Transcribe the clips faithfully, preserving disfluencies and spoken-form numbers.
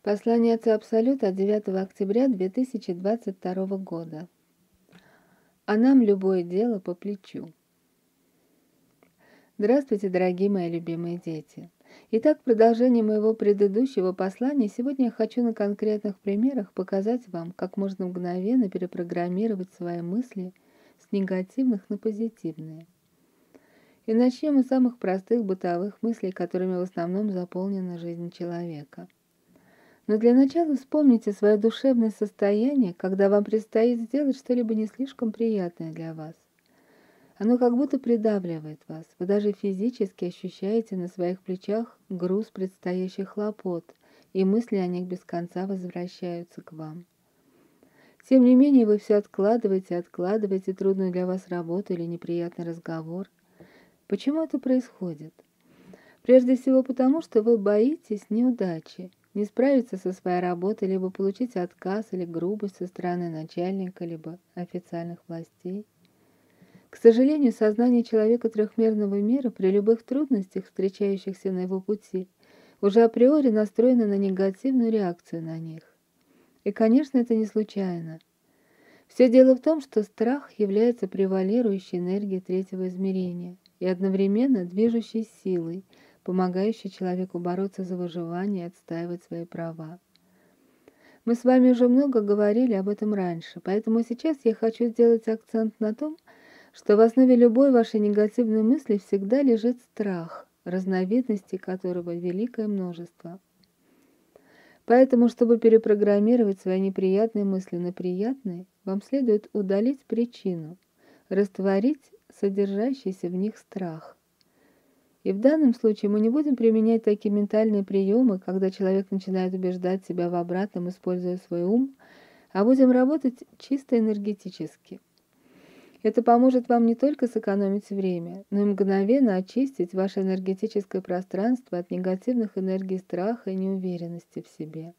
Послание Отца Абсолюта от девятого октября две тысячи двадцать второго года. А нам любое дело по плечу. Здравствуйте, дорогие мои любимые дети. Итак, в продолжении моего предыдущего послания сегодня я хочу на конкретных примерах показать вам, как можно мгновенно перепрограммировать свои мысли с негативных на позитивные. И начнем мы с самых простых бытовых мыслей, которыми в основном заполнена жизнь человека. Но для начала вспомните свое душевное состояние, когда вам предстоит сделать что-либо не слишком приятное для вас. Оно как будто придавливает вас. Вы даже физически ощущаете на своих плечах груз предстоящих хлопот, и мысли о них без конца возвращаются к вам. Тем не менее, вы все откладываете, откладываете трудную для вас работу или неприятный разговор. Почему это происходит? Прежде всего потому, что вы боитесь неудачи, не справиться со своей работой, либо получить отказ или грубость со стороны начальника, либо официальных властей. К сожалению, сознание человека трехмерного мира при любых трудностях, встречающихся на его пути, уже априори настроено на негативную реакцию на них. И, конечно, это не случайно. Все дело в том, что страх является превалирующей энергией третьего измерения и одновременно движущей силой, помогающей человеку бороться за выживание и отстаивать свои права. Мы с вами уже много говорили об этом раньше, поэтому сейчас я хочу сделать акцент на том, что в основе любой вашей негативной мысли всегда лежит страх, разновидностей которого великое множество. Поэтому, чтобы перепрограммировать свои неприятные мысли на приятные, вам следует удалить причину, растворить содержащийся в них страх. И в данном случае мы не будем применять такие ментальные приемы, когда человек начинает убеждать себя в обратном, используя свой ум, а будем работать чисто энергетически. Это поможет вам не только сэкономить время, но и мгновенно очистить ваше энергетическое пространство от негативных энергий страха и неуверенности в себе.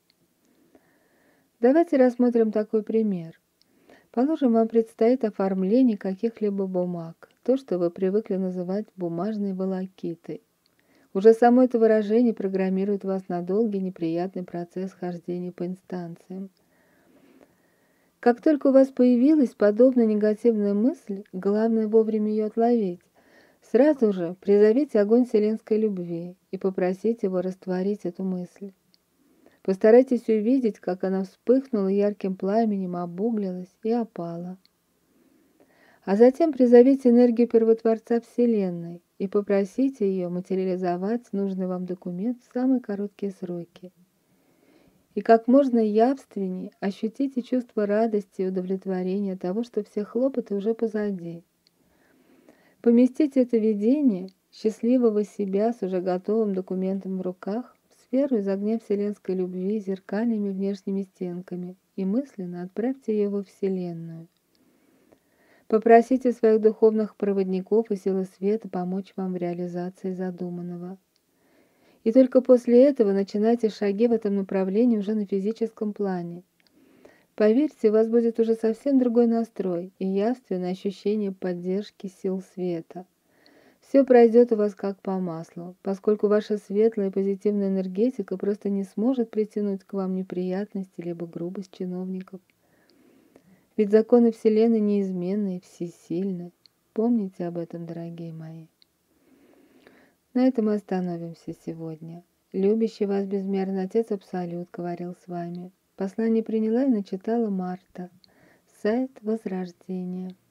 Давайте рассмотрим такой пример. Положим, вам предстоит оформление каких-либо бумаг, то, что вы привыкли называть бумажной волокитой. Уже само это выражение программирует вас на долгий неприятный процесс хождения по инстанциям. Как только у вас появилась подобная негативная мысль, главное вовремя ее отловить. Сразу же призовите огонь вселенской любви и попросите его растворить эту мысль. Постарайтесь увидеть, как она вспыхнула ярким пламенем, обуглилась и опала. А затем призовите энергию Первотворца Вселенной и попросите ее материализовать нужный вам документ в самые короткие сроки. И как можно явственнее ощутите чувство радости и удовлетворения от того, что все хлопоты уже позади. Поместите это видение счастливого себя с уже готовым документом в руках в сферу из огня вселенской любви зеркальными внешними стенками и мысленно отправьте ее во Вселенную. Попросите своих духовных проводников и силы света помочь вам в реализации задуманного. И только после этого начинайте шаги в этом направлении уже на физическом плане. Поверьте, у вас будет уже совсем другой настрой и явственное ощущение поддержки сил света. Все пройдет у вас как по маслу, поскольку ваша светлая и позитивная энергетика просто не сможет притянуть к вам неприятности либо грубость чиновников. Ведь законы Вселенной неизменны и всесильны. Помните об этом, дорогие мои. На этом мы остановимся сегодня. Любящий вас безмерно Отец Абсолют говорил с вами. Послание приняла и начитала Марта. Сайт Возрождения.